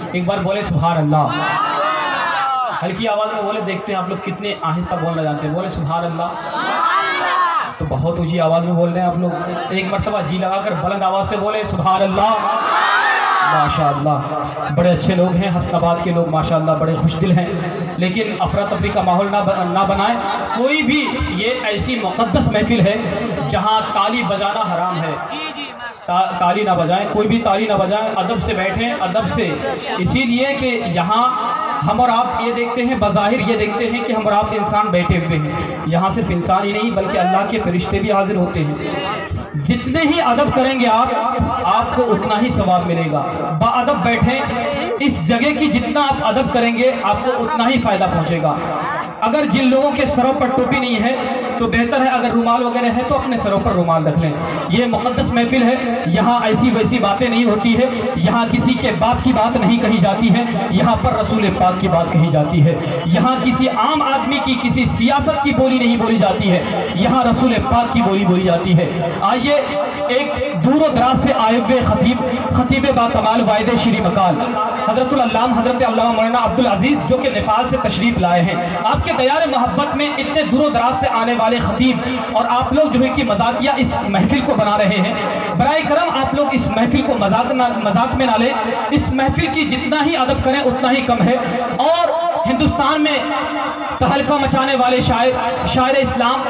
ایک بار بولے سبحان اللہ، ہلکی آواز میں بولے، دیکھتے ہیں آپ لوگ کتنے آہستہ بولنا جانتے ہیں، بولے سبحان اللہ، تو بہت اونچی آواز میں بول رہے ہیں آپ لوگ، ایک مرتبہ جی لگا کر بلند آواز سے بولے سبحان اللہ۔ ماشاءاللہ بڑے اچھے لوگ ہیں حسن آباد کے لوگ، ماشاءاللہ بڑے خوش دل ہیں، لیکن افراتفری کا ماحول نہ بنائیں۔ کوئی بھی، یہ ایسی مقدس محفل ہے جہاں تالی بجانا حرام ہے، تالی نہ بجائیں، کوئی بھی تالی نہ بجائیں، ادب سے بیٹھیں، ادب سے، اسی لیے کہ یہاں ہم اور آپ یہ دیکھتے ہیں، بظاہر یہ دیکھتے ہیں کہ ہم اور آپ انسان بیٹھے ہوئے ہیں، یہاں صرف انسان ہی نہیں بلکہ اللہ کے فرشتے بھی حاضر ہوتے ہیں۔ جتنے ہی ادب کریں گے آپ کو اتنا ہی ثواب ملے گا۔ با ادب بیٹھیں، اس جگہ کی جتنا آپ ادب کریں گے آپ کو اتنا ہی فائدہ پہنچے گا۔ اگر جن لوگوں کے سروں پر ٹوپی نہیں ہے تو بہتر ہے، اگر رومال وغیرہ ہے تو اپنے سروں پر رومال رکھ لیں۔ یہ مقدس محفل ہے، یہاں ایسی ویسی باتیں نہیں ہوتی ہے، یہاں کسی کے باپ کی بات نہیں کہی جاتی ہے، یہاں پر رسول پاک کی بات کہی جاتی ہے، یہاں کسی عام آدمی کی، کسی سیاست کی بولی نہیں بولی جاتی ہے، یہاں رسول پاک کی بولی بولی جاتی ہے۔ آئیے ایک دور و دراز سے آئے ہوئے خطیب با کمال واحد شری مکال حضرت العلامہ حضرت علامہ مولانا عبدالعزیز جو کہ نیپال سے تشریف لائے ہیں، آپ کے دیار محبت میں اتنے دور و دراز سے آنے والے خطیب اور آپ لوگ جو ہے کہ مذاقیہ اس محفل کو بنا رہے ہیں، برائے کرم آپ لوگ اس محفل کو مذاق میں نہ لیں، اس محفل کی جتنا ہی ادب کریں اتنا ہی کم ہے۔ اور ہندوستان میں تہلکہ مچانے والے شاعر اسلام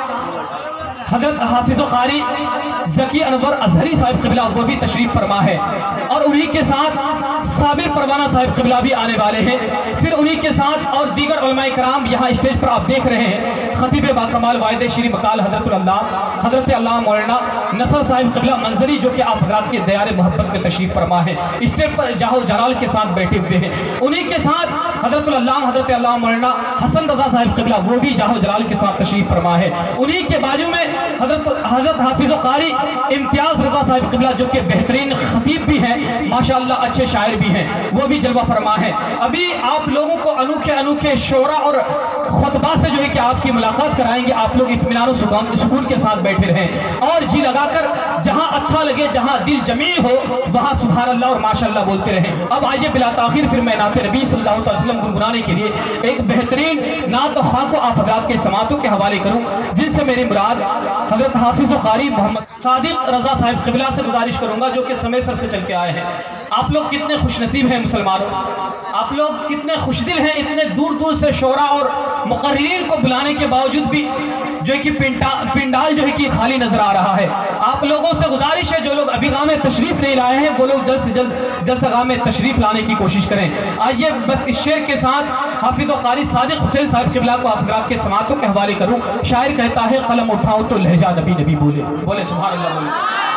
حضرت حافظ و قاری ذکی انور ازہری صاحب قبلہ وہ بھی تشریف فرما ہے، اور انہی کے ساتھ صابر پروانہ صاحب قبلہ بھی آنے والے ہیں، پھر انہی کے ساتھ اور دیگر علماء کرام یہاں اسٹیج پر آپ دیکھ رہے ہیں۔ خطیب با کمال واحد شری مکال حضرت علامہ مولانا نصر صاحب قبلہ منظری جو کہ آپ حضرات کے دیار محبت میں تشریف فرما ہے، اسٹیج پر جاہ و جلال کے ساتھ بیٹھے ہوئے ہیں۔ انہی کے ساتھ حضرت علامہ مولانا حسن رضا صاحب قبلہ وہ بھی جاہ و جلال کے ساتھ تشریف فرما ہے۔ انہی کے بازو میں حضرت حافظ و قاری امتیاز رضا صاحب قبلہ جو کہ بہترین خطیب بھی ہیں، ماشاءاللہ اچھے شاعر بھی ہیں، وہ بھی جلوہ فرما ہے۔ ابھی آپ لوگوں کو انوکھے شعرا اور خطبہ سے جو ہے کہ آپ کی ملاقات کرائیں گے، آپ لوگ اطمینان و سکون کے ساتھ بیٹھے رہیں اور جی لگا کر جہاں اچھا لگے، جہاں دل جمیع ہو وہاں سبحان اللہ اور ماشاءاللہ بولتے رہیں۔ اب آئیے بلا تاخیر پھر میں نعت نبی صلی اللہ علیہ وسلم گنگنانے کے لیے ایک بہترین نعت خواہ کو آپ حضرات کے سماعتوں کے حوالے کروں، جن سے میری مراد حضرت حافظ و قاری محمد صادق رضا صاحب قبلہ سے گزارش کروں گا جو کہ سمے سر سے چل کے آئے ہیں۔ آپ لوگ کتنے خوش نصیب ہیں مسلمانوں، آپ لوگ کتنے خوش دل ہیں، اتنے دور دور سے شعراء اور مقررین کو بلانے کے باوجود بھی جو ہے کہ پنڈال جو ہے کہ خالی نظر آ رہا ہے۔ آپ لوگوں سے گزارش ہے جو لوگ ابھی گاہ میں تشریف نہیں لائے ہیں وہ لوگ جلد سے گاہ میں تشریف لانے کی کوشش کریں۔ آئیے بس اس شعر کے ساتھ حافظ و قاری صادق حسین صاحب قبلہ کو آپ حضرات کے سماعتوں کے حوالے کروں۔ شاعر کہتا ہے قلم اٹھاؤ تو لہجہ نبی نبی بولے سبحان اللہ بولے۔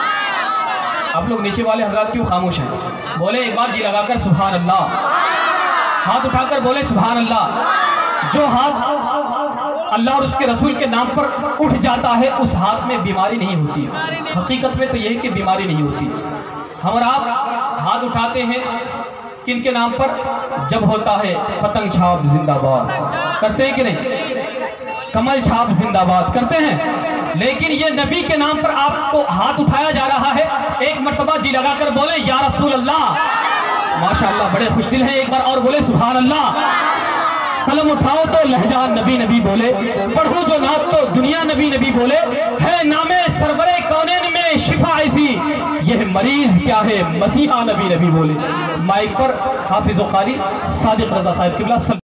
آپ لوگ نیچے والے حضرات کیوں خاموش ہیں؟ بولے ایک بار جی لگا کر سبحان اللہ، ہاتھ اٹھا کر بولے سبحان اللہ۔ جو ہاتھ اللہ اور اس کے رسول کے نام پر اٹھ جاتا ہے اس ہاتھ میں بیماری نہیں ہوتی، حقیقت میں تو یہ ہے کہ بیماری نہیں ہوتی۔ ہم اور آپ ہاتھ اٹھاتے ہیں کن کے نام پر؟ جب ہوتا ہے پتنگ چھاپ زندہ باد، کرتے ہیں کہ نہیں؟ کمل چھاپ زندہ باد کرتے ہیں، لیکن یہ نبی کے نام پر آپ کو ہاتھ اٹھایا جا رہا ہے۔ ایک مرتبہ جی لگا کر بولے یا رسول اللہ، ماشاءاللہ بڑے خوش دل ہیں، ایک بار اور بولے سبحان اللہ۔ قلم اٹھاؤ تو لہجہ نبی نبی بولے، پڑھو جو نعت تو دنیا نبی نبی بولے، ہے نام سرور کونین میں شفا ایسی، یہ مریض کیا ہے مسیحا نبی نبی بولے۔ مائک پر حافظ و قاری صادق رضا صاحب قبلہ